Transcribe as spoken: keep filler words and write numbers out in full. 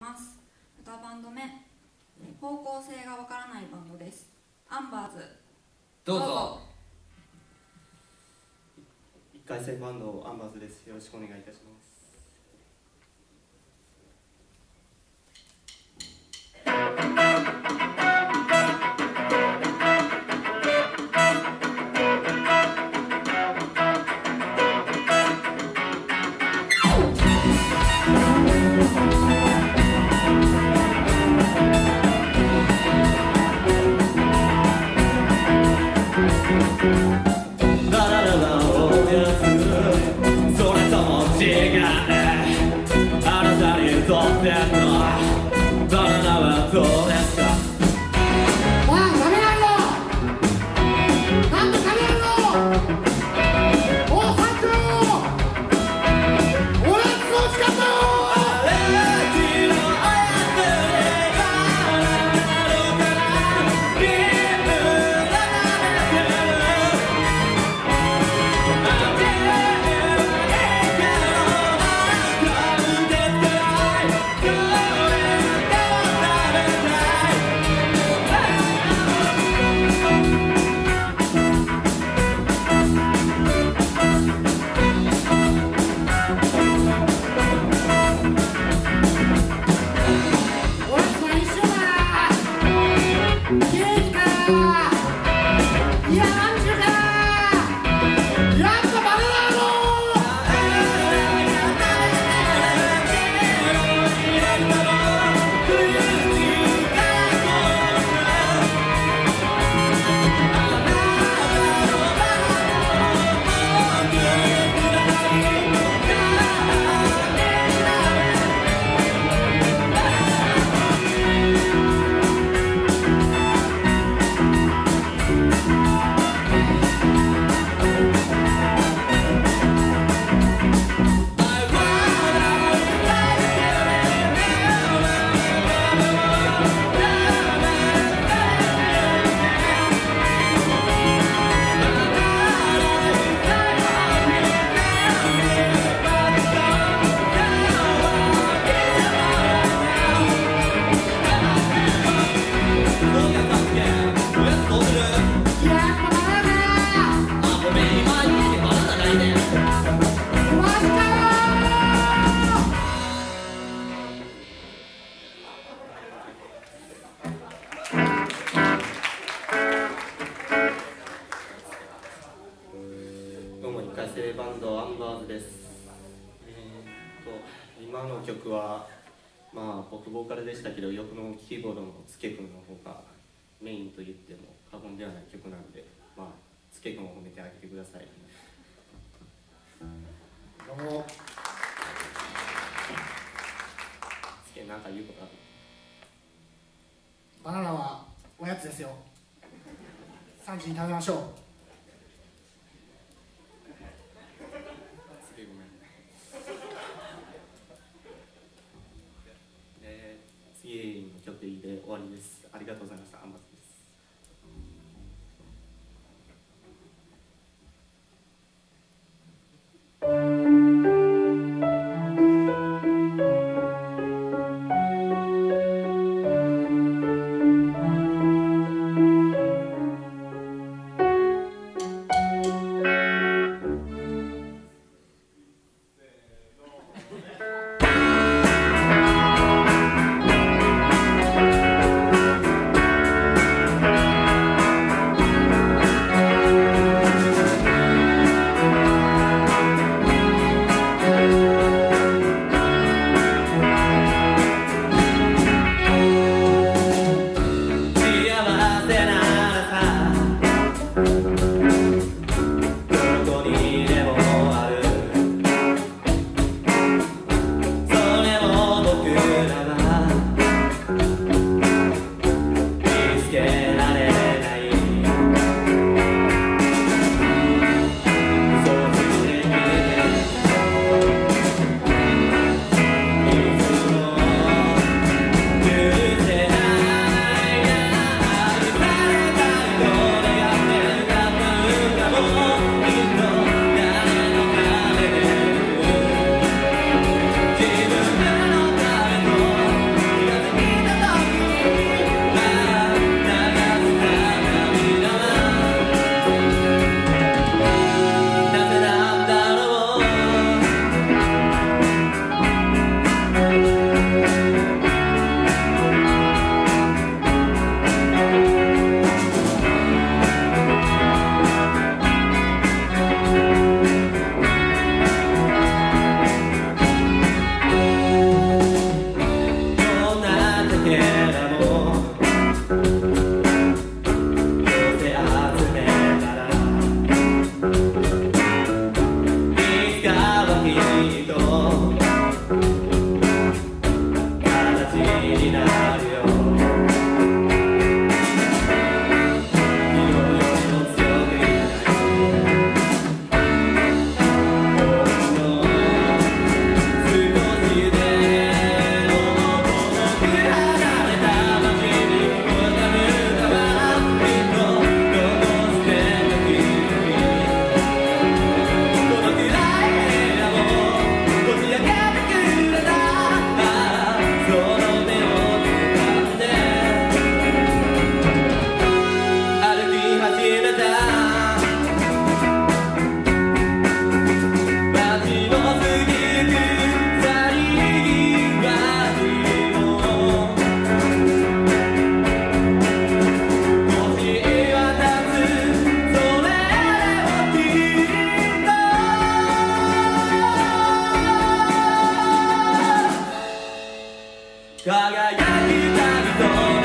ます。にバンド目、方向性がわからないバンドです。アンバーズ、 どうぞ。 いっかい生バンドアンバーズです。よろしくお願いいたします。バンドアンバーズです。えー、と今の曲はまあ僕ボーカルでしたけど、横のキーボードのつけくんの方がメインと言っても過言ではない曲なんで、まあつけくんを褒めてあげてください。 どうも。 つけなんか言うことある？ バナナはおやつですよ。さんじに食べましょう。 次の曲で終わりです。ありがとうございました。アンバーズです。 輝く旅と